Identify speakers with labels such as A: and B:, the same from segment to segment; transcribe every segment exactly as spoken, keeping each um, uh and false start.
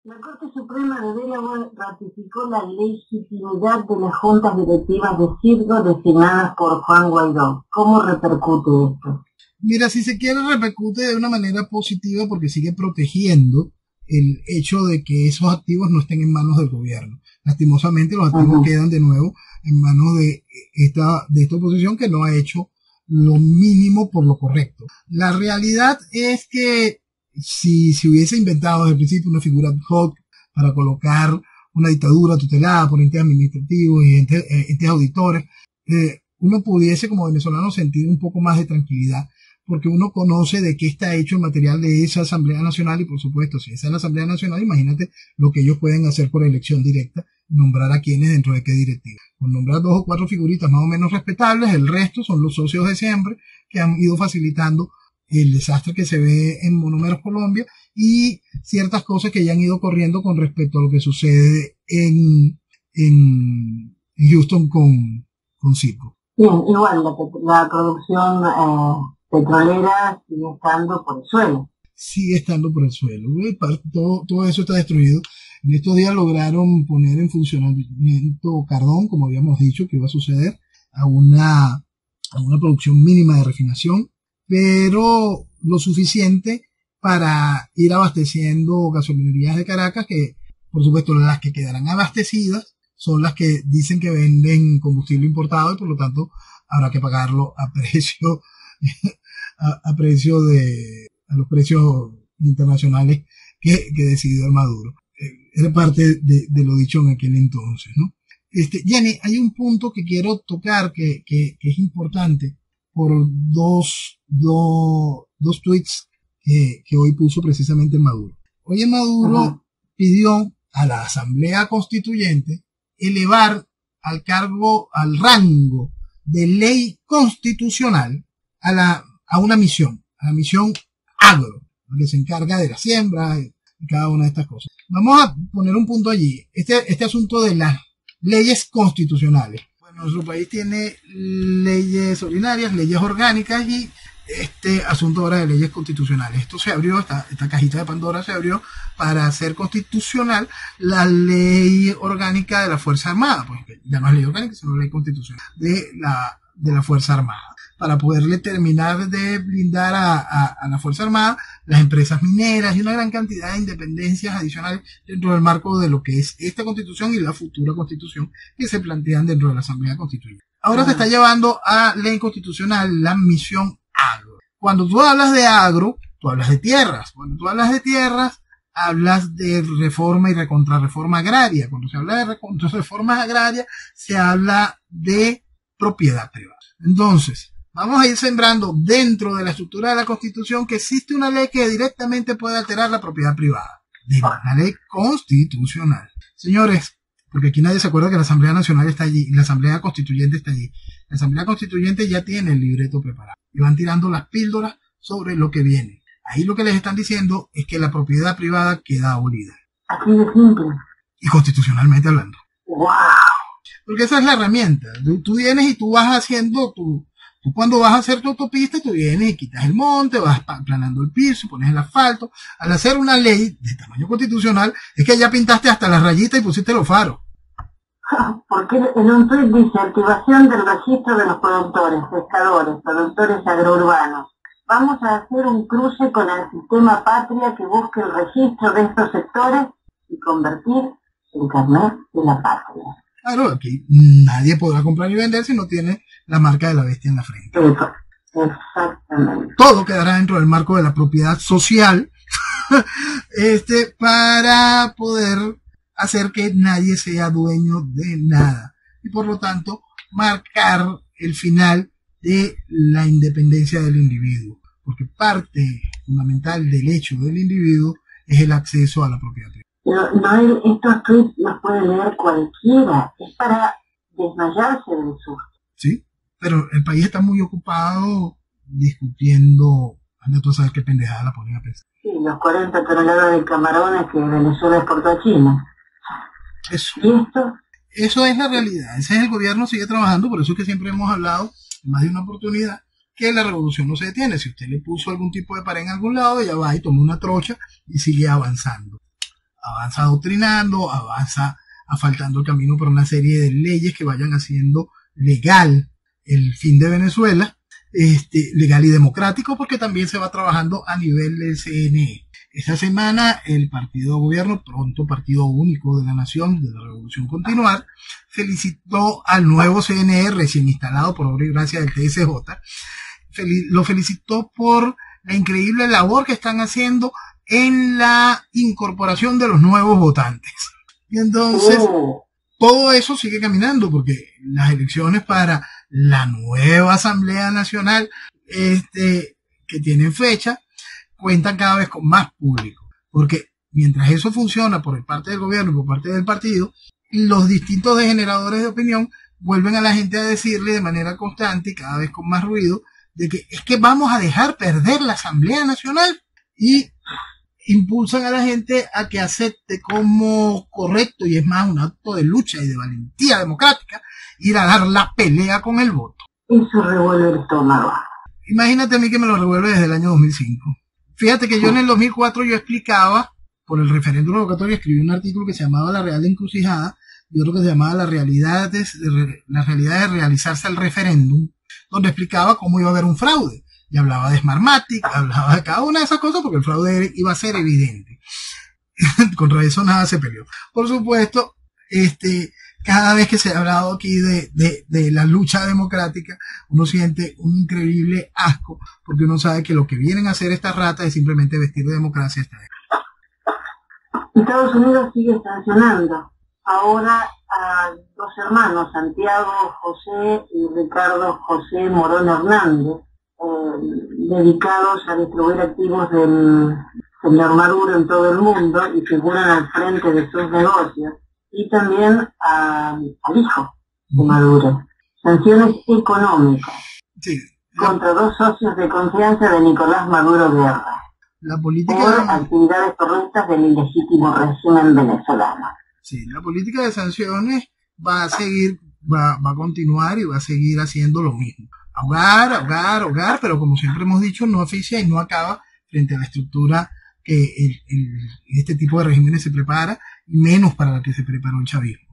A: La Corte Suprema de Delaware ratificó la legitimidad de las juntas directivas de Citgo designadas por Juan Guaidó. ¿Cómo repercute esto?
B: Mira, si se quiere, repercute de una manera positiva porque sigue protegiendo el hecho de que esos activos no estén en manos del gobierno. Lastimosamente, los activos uh-huh. quedan de nuevo en manos de esta, de esta oposición que no ha hecho lo mínimo por lo correcto. La realidad es que si se si hubiese inventado desde el principio una figura ad hoc para colocar una dictadura tutelada por entes administrativos y entes, eh, entes auditores, eh, uno pudiese como venezolano sentir un poco más de tranquilidad, porque uno conoce de qué está hecho el material de esa Asamblea Nacional y, por supuesto, si esa es la Asamblea Nacional, imagínate lo que ellos pueden hacer por elección directa, nombrar a quienes dentro de qué directiva. Con nombrar dos o cuatro figuritas más o menos respetables, el resto son los socios de siempre que han ido facilitando el desastre que se ve en Monomeros Colombia y ciertas cosas que ya han ido corriendo con respecto a lo que sucede en, en, en Houston con, con Citgo.
A: Bien, igual la, la producción eh, petrolera sigue estando por el suelo.
B: Sigue estando por el suelo. Todo, todo eso está destruido. En estos días lograron poner en funcionamiento Cardón, como habíamos dicho que iba a suceder, a una, a una producción mínima de refinación, pero lo suficiente para ir abasteciendo gasolinerías de Caracas, que por supuesto las que quedarán abastecidas son las que dicen que venden combustible importado y por lo tanto habrá que pagarlo a precio a, a precio de a los precios internacionales que, que decidió el Maduro. Eh, era parte de, de lo dicho en aquel entonces, ¿no? Este, Jenny, hay un punto que quiero tocar que, que, que es importante por dos, dos, dos tweets que, que hoy puso precisamente el Maduro. Hoy el Maduro uh-huh. pidió a la Asamblea Constituyente elevar al cargo, al rango de ley constitucional a la, a una misión, a la misión agro, que se encarga de la siembra y cada una de estas cosas. Vamos a poner un punto allí. Este, este asunto de las leyes constitucionales. Bueno, nuestro país tiene leyes ordinarias, leyes orgánicas y este asunto ahora de leyes constitucionales. Esto se abrió, esta, esta cajita de Pandora se abrió para hacer constitucional la ley orgánica de la Fuerza Armada, pues ya no es ley orgánica, sino ley constitucional de la, de la Fuerza Armada, para poderle terminar de blindar a, a, a la Fuerza Armada, las empresas mineras y una gran cantidad de independencias adicionales dentro del marco de lo que es esta constitución y la futura constitución que se plantean dentro de la Asamblea Constituyente. Ahora ah. se está llevando a ley constitucional la misión agro. Cuando tú hablas de agro, tú hablas de tierras. Cuando tú hablas de tierras, hablas de reforma y recontrarreforma agraria. Cuando se habla de recontrarreforma agraria, se habla de propiedad privada. Entonces, vamos a ir sembrando dentro de la estructura de la Constitución que existe una ley que directamente puede alterar la propiedad privada. Digo, una ley constitucional. Señores, porque aquí nadie se acuerda que la Asamblea Nacional está allí, y la Asamblea Constituyente está allí. La Asamblea Constituyente ya tiene el libreto preparado. Y van tirando las píldoras sobre lo que viene. Ahí lo que les están diciendo es que la propiedad privada queda abolida.
A: Así de simple.
B: Y constitucionalmente hablando.
A: ¡Wow!
B: Porque esa es la herramienta. Tú, tú vienes y tú vas haciendo tu... Tú cuando vas a hacer tu autopista, tú vienes y quitas el monte, vas aplanando el piso, pones el asfalto. Al hacer una ley de tamaño constitucional, es que ya pintaste hasta las rayitas y pusiste los faros.
A: Porque en un tuit dice activación del registro de los productores, pescadores, productores agrourbanos. Vamos a hacer un cruce con el sistema Patria que busque el registro de estos sectores y convertir el carnet de la patria.
B: Claro, aquí nadie podrá comprar y vender si no tiene la marca de la bestia en la frente.
A: Exactamente.
B: Todo quedará dentro del marco de la propiedad social este, para poder hacer que nadie sea dueño de nada y por lo tanto marcar el final de la independencia del individuo, porque parte fundamental del hecho del individuo es el acceso a la propiedad privada.
A: Pero Noel, estos tweets los puede leer cualquiera, es para desmayarse del susto.
B: Sí, pero el país está muy ocupado discutiendo, anda tú a saber qué pendejada la ponen a pensar.
A: Sí, los cuarenta toneladas de camarones que Venezuela exportó a China.
B: Eso,
A: ¿Y esto?
B: Eso es la realidad, ese es el gobierno, sigue trabajando, por eso es que siempre hemos hablado, en más de una oportunidad, que la revolución no se detiene. Si usted le puso algún tipo de pared en algún lado, ella va y toma una trocha y sigue avanzando. avanza adoctrinando, avanza asfaltando el camino por una serie de leyes que vayan haciendo legal el fin de Venezuela, este, legal y democrático, porque también se va trabajando a nivel del C N E. Esta semana el partido de gobierno, pronto Partido Único de la Nación, de la Revolución Continuar, felicitó al nuevo C N E recién instalado por obra y gracia del T S J, lo felicitó por la increíble labor que están haciendo en la incorporación de los nuevos votantes. Y entonces, oh. todo eso sigue caminando, porque las elecciones para la nueva Asamblea Nacional, este, que tienen fecha, cuentan cada vez con más público, porque mientras eso funciona por parte del gobierno y por parte del partido, los distintos degeneradores de opinión vuelven a la gente a decirle de manera constante y cada vez con más ruido de que es que vamos a dejar perder la Asamblea Nacional, y impulsan a la gente a que acepte como correcto, y es más un acto de lucha y de valentía democrática, ir a dar la pelea con el voto.
A: Eso revuelve el estómago.
B: Imagínate a mí que me lo revuelve desde el año dos mil cinco. Fíjate que yo en el dos mil cuatro yo explicaba, por el referéndum revocatorio, escribí un artículo que se llamaba La Real Encrucijada, y otro que se llamaba La realidad de, la realidad de realizarse el referéndum, donde explicaba cómo iba a haber un fraude. Y hablaba de Smartmatic, hablaba de cada una de esas cosas, porque el fraude iba a ser evidente. Contra eso nada se peleó. Por supuesto, este, cada vez que se ha hablado aquí de, de, de la lucha democrática, uno siente un increíble asco, porque uno sabe que lo que vienen a hacer estas ratas es simplemente vestir de democracia esta vez.
A: Estados Unidos sigue sancionando ahora a dos hermanos, Santiago José y Ricardo José Morón Hernández, eh, dedicados a distribuir activos del señor Maduro en todo el mundo y figuran al frente de sus negocios, y también a, al hijo de Maduro. Sanciones económicas
B: sí,
A: contra dos socios de confianza de Nicolás Maduro Guerra,
B: la política
A: por
B: de...
A: actividades corruptas del ilegítimo régimen venezolano.
B: Sí, la política de sanciones va a seguir, va, va a continuar y va a seguir haciendo lo mismo. Ahogar, ahogar, ahogar, pero como siempre hemos dicho, no oficia y no acaba frente a la estructura que el, el, este tipo de regímenes se prepara, y menos para la que se preparó el chavismo.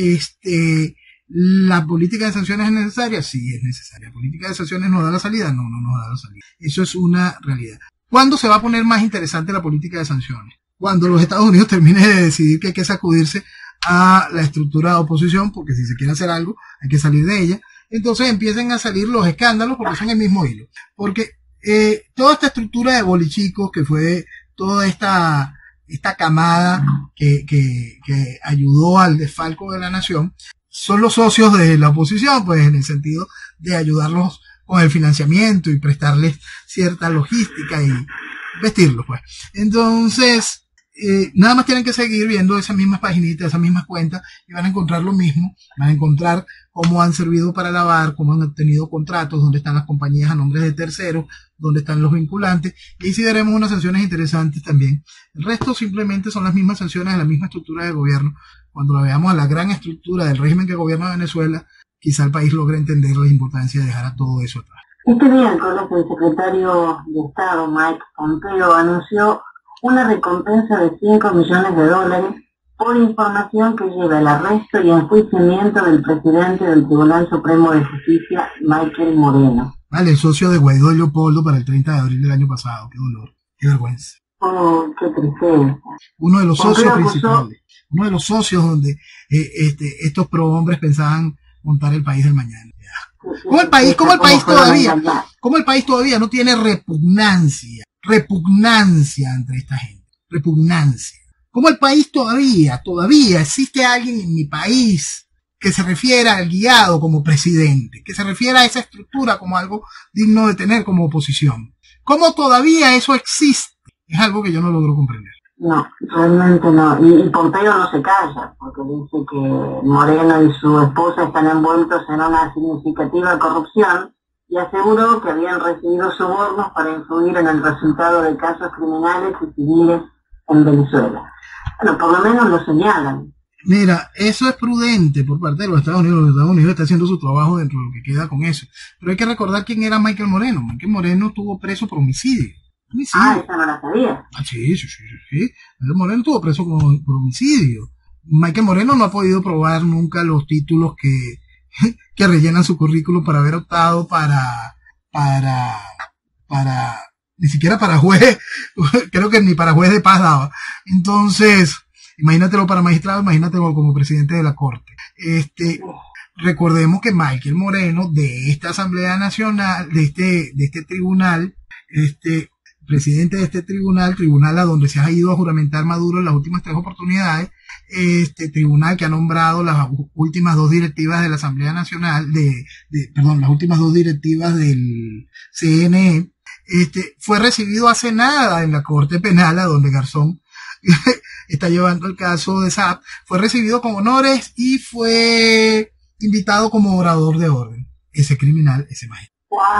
B: Este, ¿la política de sanciones es necesaria? Sí, es necesaria. ¿La política de sanciones nos da la salida? No, no nos da la salida. Eso es una realidad. ¿Cuándo se va a poner más interesante la política de sanciones? Cuando los Estados Unidos terminen de decidir que hay que sacudirse a la estructura de oposición, porque si se quiere hacer algo, hay que salir de ella. Entonces empiezan a salir los escándalos, porque son el mismo hilo. Porque eh, toda esta estructura de bolichicos, que fue toda esta, esta camada que, que, que ayudó al desfalco de la nación, son los socios de la oposición, pues en el sentido de ayudarlos con el financiamiento y prestarles cierta logística y vestirlos, pues. Entonces, Eh, nada más tienen que seguir viendo esas mismas paginitas, esas mismas cuentas, y van a encontrar lo mismo. Van a encontrar cómo han servido para lavar, cómo han obtenido contratos, dónde están las compañías a nombre de terceros, dónde están los vinculantes, y ahí sí daremos unas sanciones interesantes también. El resto simplemente son las mismas sanciones de la misma estructura de gobierno. Cuando la veamos a la gran estructura del régimen que gobierna Venezuela, quizá el país logre entender la importancia de dejar a todo eso atrás.
A: Este miércoles el secretario de Estado, Mike Pompeo, anunció una recompensa de cinco millones de dólares por información que lleva el arresto y enjuiciamiento del presidente del Tribunal Supremo de Justicia, Michael Moreno.
B: Vale, el socio de Guaidó y Leopoldo para el treinta de abril del año pasado. Qué dolor, qué vergüenza.
A: Oh, qué tristeza.
B: Uno de los
A: Pompeo
B: socios
A: acusó...
B: principales, uno de los socios donde eh, este, estos prohombres pensaban montar el país del mañana. ¿Cómo el país, cómo el país todavía, cómo el país todavía no tiene repugnancia? repugnancia entre esta gente, repugnancia. Como el país todavía, todavía existe alguien en mi país que se refiera al guiado como presidente, que se refiera a esa estructura como algo digno de tener como oposición. ¿Cómo todavía eso existe? Es algo que yo no logro comprender.
A: No, realmente no. Y, y Pompeo no se calla, porque dice que Moreno y su esposa están envueltos en una significativa corrupción, y aseguró que habían recibido sobornos para influir en el resultado de casos criminales y civiles en Venezuela. Bueno, por lo menos lo señalan.
B: Mira, eso es prudente por parte de los Estados Unidos. Los Estados Unidos está haciendo su trabajo dentro de lo que queda con eso. Pero hay que recordar quién era Michael Moreno. Michael Moreno estuvo preso por homicidio.
A: Ah, esa no la sabía.
B: Ah, sí, sí, sí, sí, sí. Michael Moreno estuvo preso como, por homicidio. Michael Moreno no ha podido probar nunca los títulos que, que rellenan su currículum para haber optado para, para, para, ni siquiera para juez, creo que ni para juez de paz daba. Entonces, imagínatelo para magistrado, imagínatelo como presidente de la corte. Este, recordemos que Michael Moreno, de esta Asamblea Nacional, de este, de este tribunal, este, presidente de este tribunal, tribunal a donde se ha ido a juramentar Maduro en las últimas tres oportunidades, este tribunal que ha nombrado las últimas dos directivas de la Asamblea Nacional, de, de perdón, las últimas dos directivas del C N E, este, fue recibido hace nada en la Corte Penal, a donde Garzón está llevando el caso de S A P, fue recibido con honores y fue invitado como orador de orden, ese criminal, ese magistrado.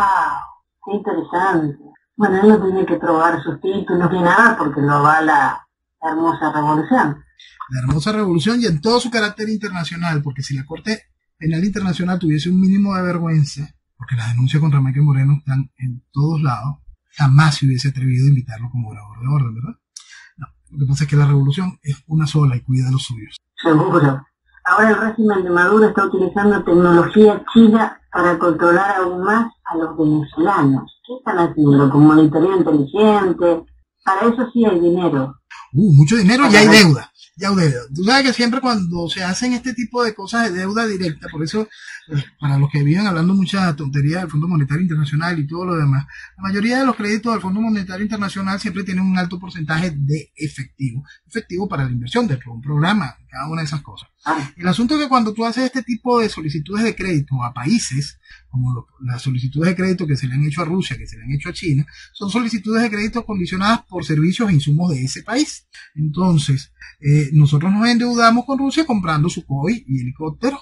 A: ¡Wow! ¡Qué interesante! Bueno, él no tiene que probar sus títulos ni nada porque lo va la hermosa revolución.
B: La hermosa revolución y en todo su carácter internacional, porque si la Corte Penal Internacional tuviese un mínimo de vergüenza, porque las denuncias contra Michael Moreno están en todos lados, jamás se hubiese atrevido a invitarlo como orador de orden, ¿verdad? No, lo que pasa es que la revolución es una sola y cuida a los suyos.
A: Seguro. Ahora el régimen de Maduro está utilizando tecnología china para controlar aún más a los venezolanos. ¿Qué están haciendo? ¿Con monitoreo inteligente? Para eso sí hay dinero.
B: Uh, mucho dinero y hay deuda. Ya, deuda. Tú sabes que siempre cuando se hacen este tipo de cosas de deuda directa, por eso, eh, para los que viven hablando mucha tontería del Fondo Monetario Internacional y todo lo demás, la mayoría de los créditos del Fondo Monetario Internacional siempre tienen un alto porcentaje de efectivo. Efectivo para la inversión de un programa, cada una de esas cosas. El asunto es que cuando tú haces este tipo de solicitudes de crédito a países, como lo, las solicitudes de crédito que se le han hecho a Rusia, que se le han hecho a China, son solicitudes de crédito condicionadas por servicios e insumos de ese país. Entonces, eh, nosotros nos endeudamos con Rusia comprando Sukhoi y helicópteros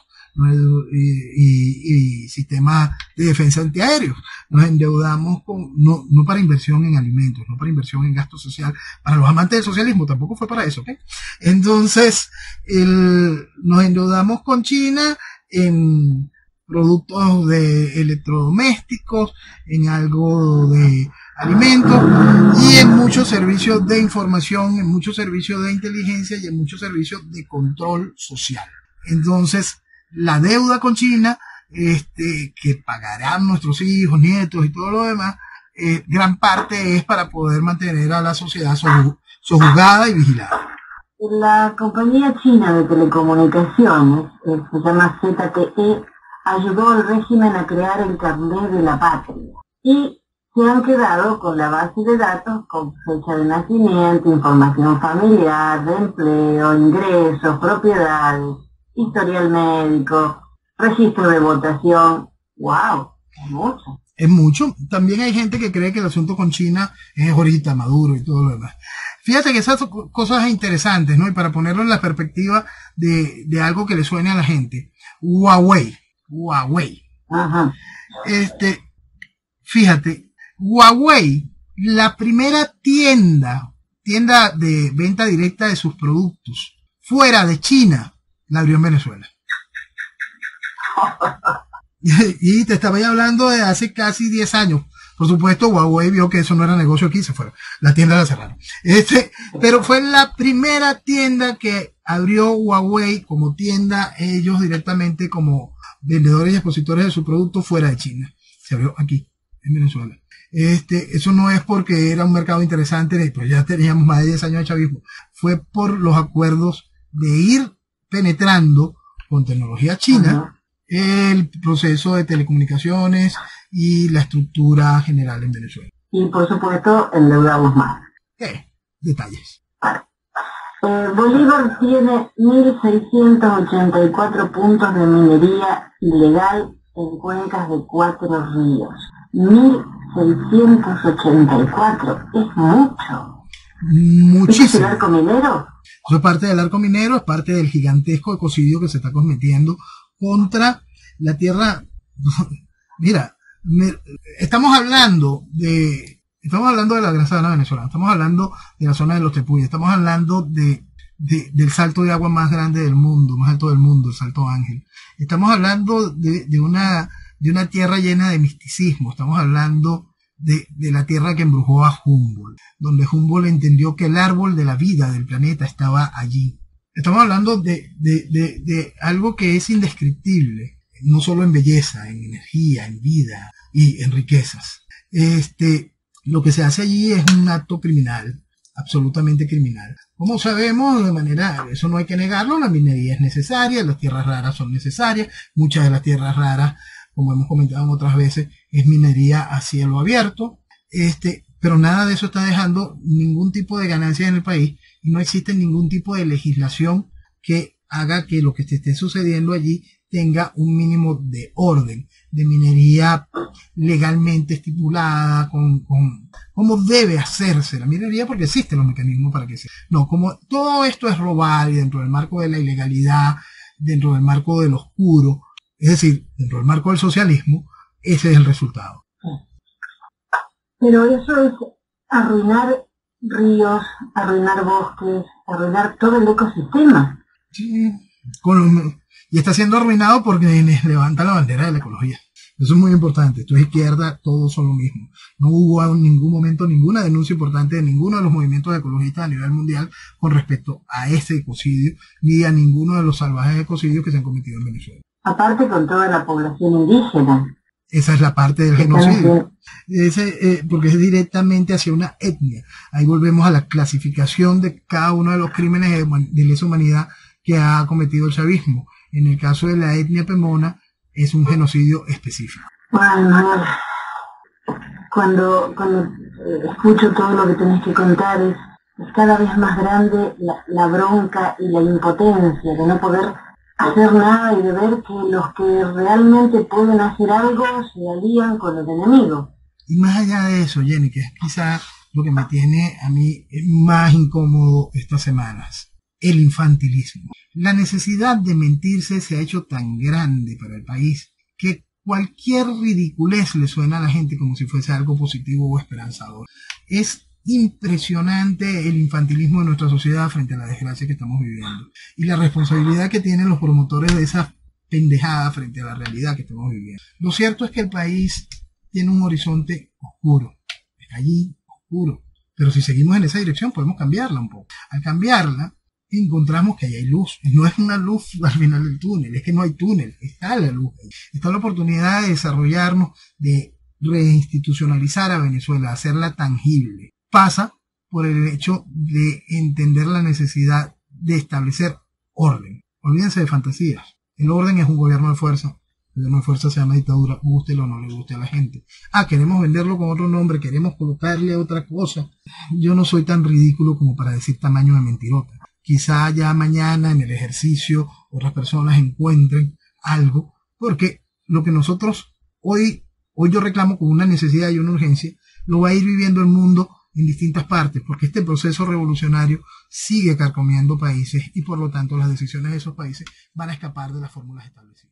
B: y, y, y sistemas de defensa antiaéreos. Nos endeudamos con, no, no para inversión en alimentos, no para inversión en gasto social. Para los amantes del socialismo tampoco fue para eso, ¿ok? Entonces, el, nos endeudamos con China en productos de electrodomésticos, en algo de alimentos y en muchos servicios de información, en muchos servicios de inteligencia y en muchos servicios de control social. Entonces, la deuda con China, este, que pagarán nuestros hijos, nietos y todo lo demás, eh, gran parte es para poder mantener a la sociedad sojuzgada y vigilada.
A: La compañía china de telecomunicaciones, eh, se llama Z T E, ayudó al régimen a crear el carnet de la patria y se han quedado con la base de datos con fecha de nacimiento, información familiar, de empleo, ingresos, propiedades, historial médico, registro de votación. ¡Wow! Es mucho.
B: Es mucho. También hay gente que cree que el asunto con China es ahorita Maduro y todo lo demás. Fíjate que esas son cosas interesantes, ¿no? Y para ponerlo en la perspectiva de, de algo que le suene a la gente. Huawei. Huawei.
A: Ajá.
B: Este, fíjate, Huawei, la primera tienda, tienda de venta directa de sus productos fuera de China, la abrió en Venezuela. Y te estaba ya hablando de hace casi diez años. Por supuesto, Huawei vio que eso no era negocio aquí, se fueron. La tienda la cerraron. Este, pero fue la primera tienda que abrió Huawei como tienda, ellos directamente como vendedores y expositores de su producto fuera de China. Se abrió aquí, en Venezuela. Este, eso no es porque era un mercado interesante, pues ya teníamos más de diez años de chavismo. Fue por los acuerdos de ir penetrando con tecnología china el proceso de telecomunicaciones y la estructura general en Venezuela.
A: Y por supuesto, endeudamos más.
B: ¿Qué? Detalles.
A: Eh, Bolívar tiene mil seiscientos ochenta y cuatro puntos de minería ilegal en cuencas de cuatro ríos. mil seiscientos ochenta y cuatro, es mucho.
B: Muchísimo.
A: ¿Es el arco minero?
B: Eso es parte del arco minero, es parte del gigantesco ecocidio que se está cometiendo contra la tierra. Mira, me, estamos hablando de estamos hablando de la gran sabana venezolana, estamos hablando de la zona de los Tepuyes, estamos hablando de, de del salto de agua más grande del mundo, más alto del mundo, el Salto Ángel. Estamos hablando de, de una de una tierra llena de misticismo, estamos hablando de, de la tierra que embrujó a Humboldt, donde Humboldt entendió que el árbol de la vida del planeta estaba allí. Estamos hablando de, de, de, de algo que es indescriptible, no solo en belleza, en energía, en vida y en riquezas. Este, lo que se hace allí es un acto criminal, absolutamente criminal. Como sabemos, de manera, eso no hay que negarlo, la minería es necesaria, las tierras raras son necesarias, muchas de las tierras raras, como hemos comentado otras veces, es minería a cielo abierto, este, pero nada de eso está dejando ningún tipo de ganancia en el país y no existe ningún tipo de legislación que haga que lo que se esté sucediendo allí tenga un mínimo de orden, de minería legalmente estipulada, con, con cómo debe hacerse la minería, porque existen los mecanismos para que sea. No, como todo esto es robar y dentro del marco de la ilegalidad, dentro del marco del oscuro, es decir, dentro del marco del socialismo, ese es el resultado.
A: Pero eso es arruinar ríos, arruinar bosques, arruinar todo el ecosistema.
B: Sí, con los, y está siendo arruinado porque quienes levantan la bandera de la ecología. Eso es muy importante. Esto es izquierda, todos son lo mismo. No hubo en ningún momento ninguna denuncia importante de ninguno de los movimientos ecologistas a nivel mundial con respecto a este ecocidio, ni a ninguno de los salvajes ecocidios que se han cometido en Venezuela.
A: Aparte con toda la población indígena.
B: Esa es la parte del genocidio. Ese, eh, porque es directamente hacia una etnia. Ahí volvemos a la clasificación de cada uno de los crímenes de, de lesa humanidad que ha cometido el chavismo. En el caso de la etnia pemona, es un genocidio específico.
A: Bueno, cuando, cuando eh, escucho todo lo que tenés que contar, es, es cada vez más grande la, la bronca y la impotencia de no poder hacer nada y de ver que los que realmente pueden hacer algo se alían con los enemigos.
B: Y más allá de eso, Jenny, que es quizá lo que me tiene a mí más incómodo estas semanas, el infantilismo. La necesidad de mentirse se ha hecho tan grande para el país que cualquier ridiculez le suena a la gente como si fuese algo positivo o esperanzador. Es impresionante el infantilismo de nuestra sociedad frente a la desgracia que estamos viviendo y la responsabilidad que tienen los promotores de esa pendejada frente a la realidad que estamos viviendo. Lo cierto es que el país tiene un horizonte oscuro, está allí oscuro, pero si seguimos en esa dirección podemos cambiarla un poco. Al cambiarla encontramos que ahí hay luz, no es una luz al final del túnel, es que no hay túnel, está la luz, está la oportunidad de desarrollarnos, de reinstitucionalizar a Venezuela, hacerla tangible. Pasa por el hecho de entender la necesidad de establecer orden. Olvídense de fantasías. El orden es un gobierno de fuerza. El gobierno de fuerza se llama dictadura, guste o no le guste a la gente. Ah, queremos venderlo con otro nombre, queremos colocarle otra cosa. Yo no soy tan ridículo como para decir tamaño de mentirota. Quizá ya mañana en el ejercicio otras personas encuentren algo, porque lo que nosotros hoy, hoy yo reclamo como una necesidad y una urgencia, lo va a ir viviendo el mundo en distintas partes, porque este proceso revolucionario sigue carcomiendo países y por lo tanto las decisiones de esos países van a escapar de las fórmulas establecidas.